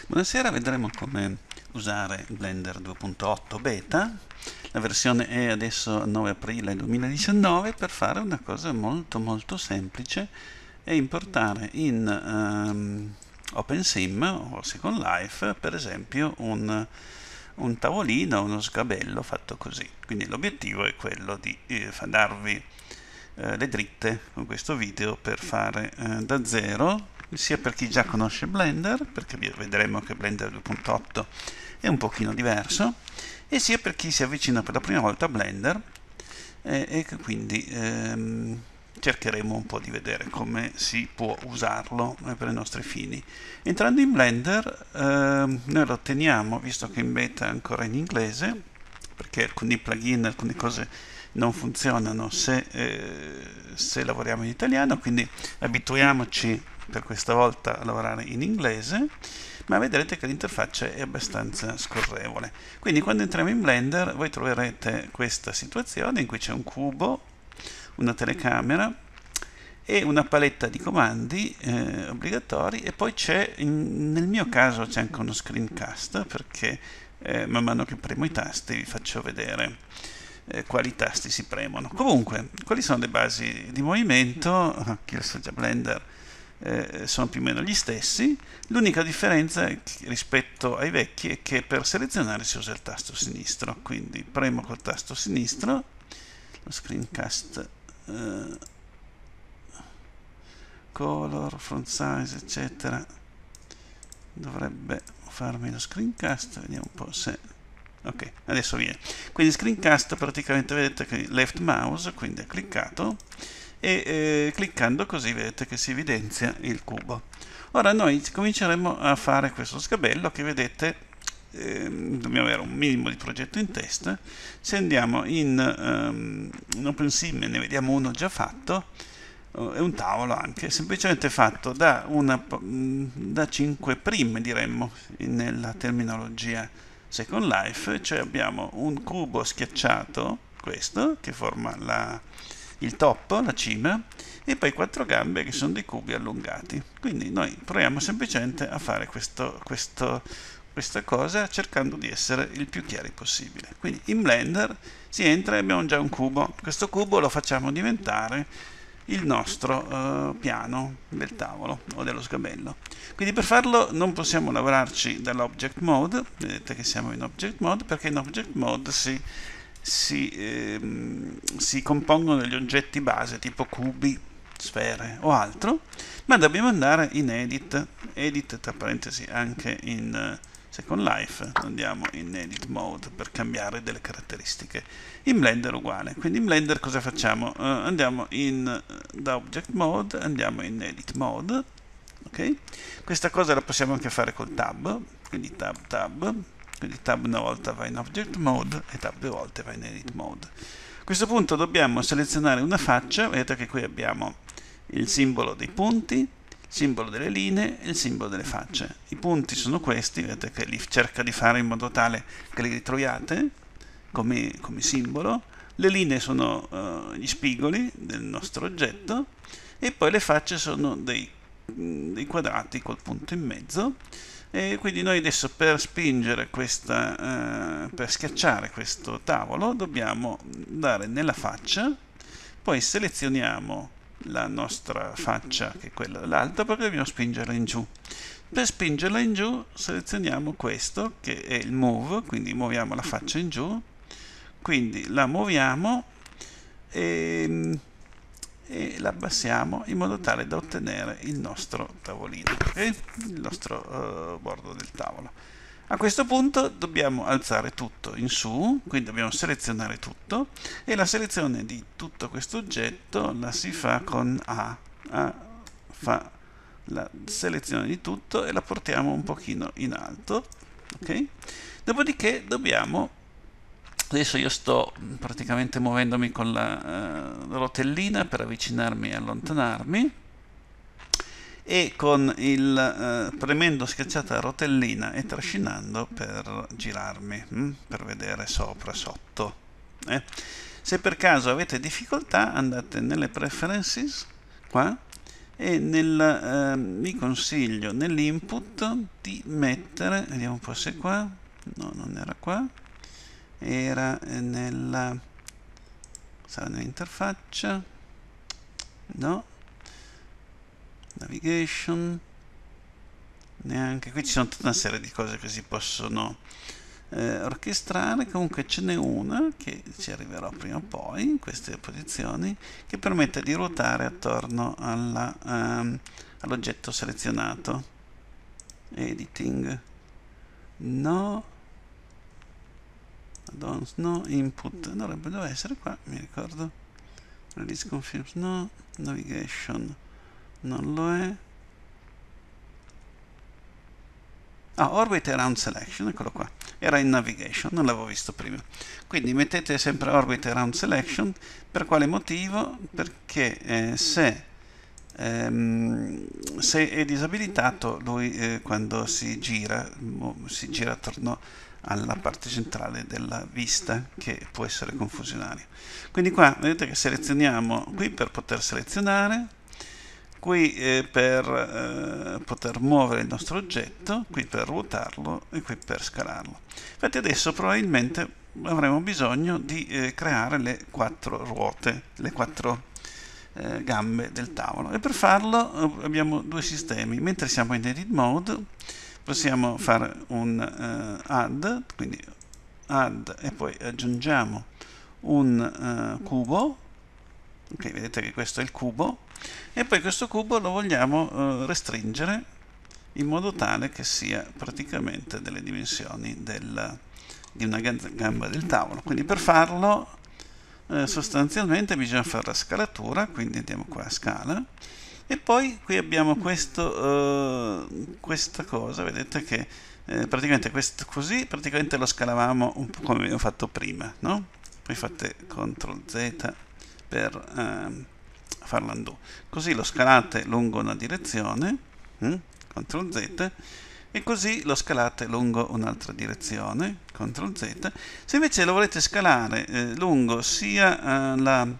Buonasera, vedremo come usare Blender 2.8 beta. La versione è adesso 9 aprile 2019 per fare una cosa molto semplice e importare in OpenSim o Second Life per esempio un tavolino, uno sgabello fatto così. Quindi l'obiettivo è quello di darvi le dritte con questo video per fare da zero, sia per chi già conosce Blender, perché vedremo che Blender 2.8 è un pochino diverso, e sia per chi si avvicina per la prima volta a Blender e che quindi cercheremo un po' di vedere come si può usarlo per i nostri fini. Entrando in Blender noi lo teniamo, visto che in beta è ancora in inglese, perché alcuni plugin, alcune cose non funzionano se lavoriamo in italiano, quindi abituiamoci per questa volta a lavorare in inglese, ma vedrete che l'interfaccia è abbastanza scorrevole. Quindi quando entriamo in Blender voi troverete questa situazione in cui c'è un cubo, una telecamera e una paletta di comandi obbligatori, e poi c'è, nel mio caso c'è anche uno screencast, perché man mano che premo i tasti vi faccio vedere quali tasti si premono. Comunque, quali sono le basi di movimento? Chi sa già Blender sono più o meno gli stessi. L'unica differenza rispetto ai vecchi è che per selezionare si usa il tasto sinistro, quindi premo col tasto sinistro, lo screencast color, font size eccetera dovrebbe farmi lo screencast, vediamo un po' se ok, adesso viene. Quindi screencast praticamente vedete che left mouse, quindi è cliccato, e cliccando così vedete che si evidenzia il cubo. Ora noi cominceremo a fare questo sgabello che vedete, dobbiamo avere un minimo di progetto in testa. Se andiamo in OpenSim ne vediamo uno già fatto, è un tavolo anche, semplicemente fatto da 5 prime, diremmo, nella terminologia Second Life, cioè abbiamo un cubo schiacciato, questo, che forma il top, la cima, e poi 4 gambe che sono dei cubi allungati. Quindi noi proviamo semplicemente a fare questa cosa cercando di essere il più chiari possibile. Quindi in Blender si entra e abbiamo già un cubo. Questo cubo lo facciamo diventare il nostro piano del tavolo o dello sgabello. Quindi per farlo non possiamo lavorarci dall'object mode, vedete che siamo in object mode, perché in object mode si compongono degli oggetti base tipo cubi, sfere o altro, ma dobbiamo andare in edit tra parentesi anche in Second Life, andiamo in edit mode per cambiare delle caratteristiche. In Blender uguale, quindi in Blender cosa facciamo? Andiamo da object mode, andiamo in edit mode, ok? Questa cosa la possiamo anche fare col tab, quindi tab, quindi tab una volta va in object mode e tab due volte va in edit mode. A questo punto dobbiamo selezionare una faccia, vedete che qui abbiamo il simbolo dei punti, il simbolo delle linee e il simbolo delle facce. I punti sono questi, vedete che li cerca di fare in modo tale che li ritroviate come simbolo. Le linee sono gli spigoli del nostro oggetto, e poi le facce sono dei quadrati col punto in mezzo. E quindi noi adesso per spingere per schiacciare questo tavolo dobbiamo andare nella faccia, poi selezioniamo la nostra faccia, che è quella dell'alto, perché dobbiamo spingerla in giù. Per spingerla in giù selezioniamo questo che è il move, quindi muoviamo la faccia in giù, quindi la muoviamo e la abbassiamo in modo tale da ottenere il nostro tavolino, okay? Il nostro bordo del tavolo. A questo punto dobbiamo alzare tutto in su, quindi dobbiamo selezionare tutto, e la selezione di tutto questo oggetto la si fa con A. A fa la selezione di tutto e la portiamo un pochino in alto, ok? Dopodiché adesso io sto praticamente muovendomi con la rotellina per avvicinarmi e allontanarmi, e con premendo schiacciata la rotellina e trascinando per girarmi, per vedere sopra, sotto. Se per caso avete difficoltà andate nelle preferences qua e vi consiglio nell'input di mettere, vediamo un po' se è qua, no, non era qua, era sarà nell'interfaccia, no, navigation, neanche qui, ci sono tutta una serie di cose che si possono orchestrare. Comunque ce n'è una che ci arriverò prima o poi in queste posizioni, che permette di ruotare attorno all'oggetto selezionato. Editing, no, add-ons no, input doveva essere qua, mi ricordo, release confirms no, navigation non lo è. Orbit Around Selection, eccolo qua, era in Navigation, non l'avevo visto prima. Quindi mettete sempre Orbit Around Selection. Per quale motivo? Perché se è disabilitato, lui quando si gira attorno alla parte centrale della vista, che può essere confusionario. Quindi qua vedete che selezioniamo qui per poter selezionare, qui per poter muovere il nostro oggetto, qui per ruotarlo e qui per scalarlo. Infatti adesso probabilmente avremo bisogno di creare le 4 ruote, le 4 gambe del tavolo, e per farlo abbiamo due sistemi. Mentre siamo in edit mode possiamo fare un add, quindi add, e poi aggiungiamo un cubo. Ok, vedete che questo è il cubo, e poi questo cubo lo vogliamo restringere in modo tale che sia praticamente delle dimensioni di una gamba del tavolo. Quindi per farlo sostanzialmente bisogna fare la scalatura, quindi andiamo qua a scala, e poi qui abbiamo questa cosa, vedete che praticamente questo così praticamente lo scalavamo un po' come abbiamo fatto prima, no? Poi fate CTRL Z per farlo undo, così lo scalate lungo una direzione, CTRL Z, e così lo scalate lungo un'altra direzione, CTRL Z. Se invece lo volete scalare lungo sia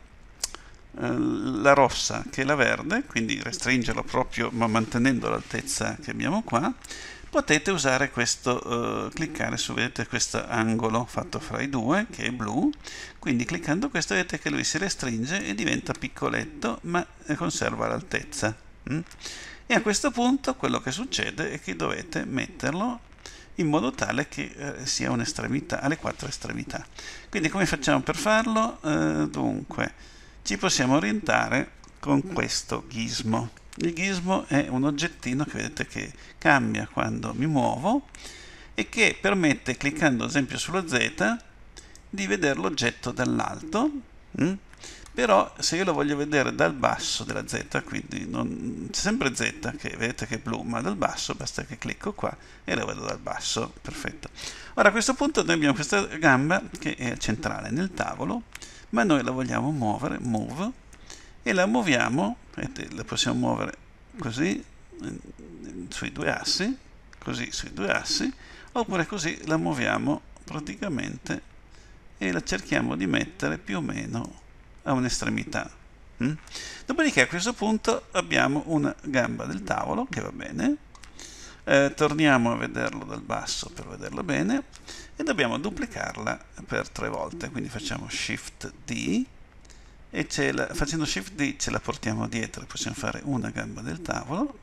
la rossa che la verde, quindi restringerlo proprio ma mantenendo l'altezza che abbiamo qua, potete usare questo, cliccare su, vedete questo angolo fatto fra i due che è blu, quindi cliccando questo vedete che lui si restringe e diventa piccoletto ma conserva l'altezza. E a questo punto quello che succede è che dovete metterlo in modo tale che sia un'estremità, alle 4 estremità. Quindi come facciamo per farlo? Dunque ci possiamo orientare con questo gizmo. Il gizmo è un oggettino che vedete che cambia quando mi muovo e che permette, cliccando ad esempio sullo Z, di vedere l'oggetto dall'alto. Però se io lo voglio vedere dal basso della Z, quindi c'è sempre Z che vedete che è blu, ma dal basso basta che clicco qua e lo vedo dal basso. Perfetto. Ora a questo punto noi abbiamo questa gamba che è centrale nel tavolo, ma noi la vogliamo muovere, move, e la muoviamo, vedete, la possiamo muovere così sui due assi, così sui due assi, oppure così la muoviamo praticamente e la cerchiamo di mettere più o meno a un'estremità. Dopodiché a questo punto abbiamo una gamba del tavolo che va bene. Torniamo a vederlo dal basso per vederlo bene e dobbiamo duplicarla per 3 volte, quindi facciamo Shift D e facendo Shift D ce la portiamo dietro, possiamo fare una gamba del tavolo,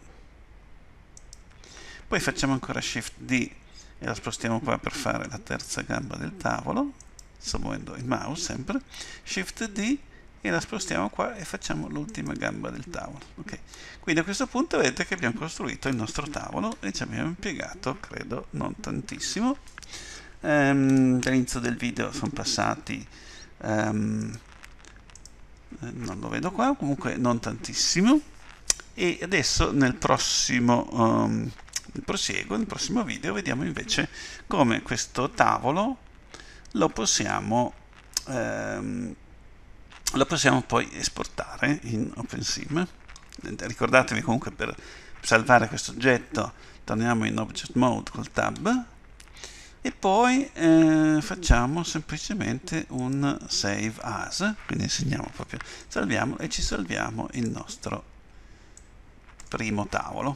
poi facciamo ancora Shift D e la spostiamo qua per fare la terza gamba del tavolo, sto muovendo il mouse sempre, Shift D e la spostiamo qua e facciamo l'ultima gamba del tavolo. Okay. Quindi a questo punto vedete che abbiamo costruito il nostro tavolo e ci abbiamo impiegato, credo, non tantissimo. Dall'inizio del video sono passati, non lo vedo qua, comunque non tantissimo, e adesso nel prossimo nel prossimo video vediamo invece come questo tavolo lo possiamo poi esportare in OpenSim. Ricordatevi comunque, per salvare questo oggetto torniamo in Object Mode col Tab e poi facciamo semplicemente un Save As, quindi segniamo proprio, salviamo e ci salviamo il nostro primo tavolo,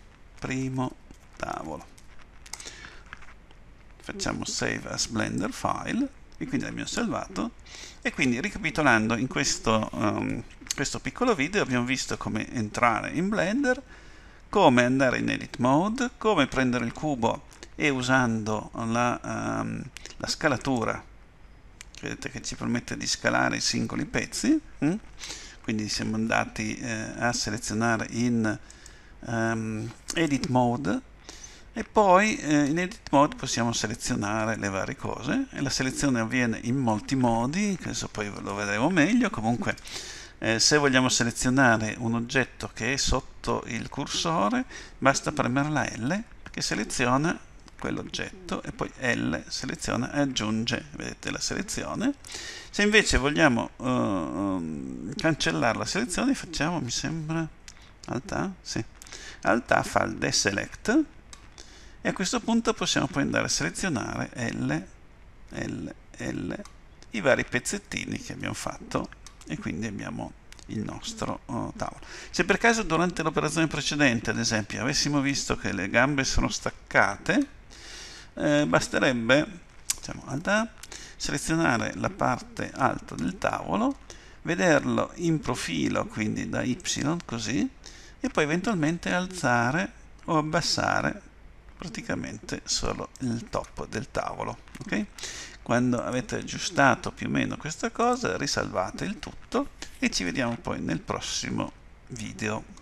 facciamo save as blender file e quindi l'abbiamo salvato. E quindi, ricapitolando, in questo piccolo video abbiamo visto come entrare in Blender, come andare in edit mode, come prendere il cubo e usando la scalatura, vedete che ci permette di scalare i singoli pezzi. Quindi siamo andati a selezionare in edit mode, e poi in edit mode possiamo selezionare le varie cose, e la selezione avviene in molti modi, che adesso poi lo vedremo meglio. Comunque se vogliamo selezionare un oggetto che è sotto il cursore, basta premere la L che seleziona quell'oggetto, e poi L seleziona e aggiunge, vedete, la selezione. Se invece vogliamo cancellare la selezione, facciamo, mi sembra, Alt A, sì, Alt A fa il deselect, e a questo punto possiamo poi andare a selezionare i vari pezzettini che abbiamo fatto, e quindi abbiamo il nostro tavolo. Se per caso durante l'operazione precedente, ad esempio, avessimo visto che le gambe sono staccate, basterebbe, diciamo, Alt A, selezionare la parte alta del tavolo, vederlo in profilo, quindi da Y così, e poi eventualmente alzare o abbassare praticamente solo il top del tavolo. Ok? Quando avete aggiustato più o meno questa cosa, risalvate il tutto e ci vediamo poi nel prossimo video.